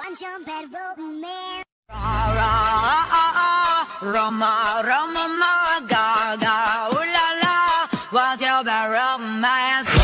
jump at romance. Roma, Roma, Gaga, ooh la la, what's your bad romance?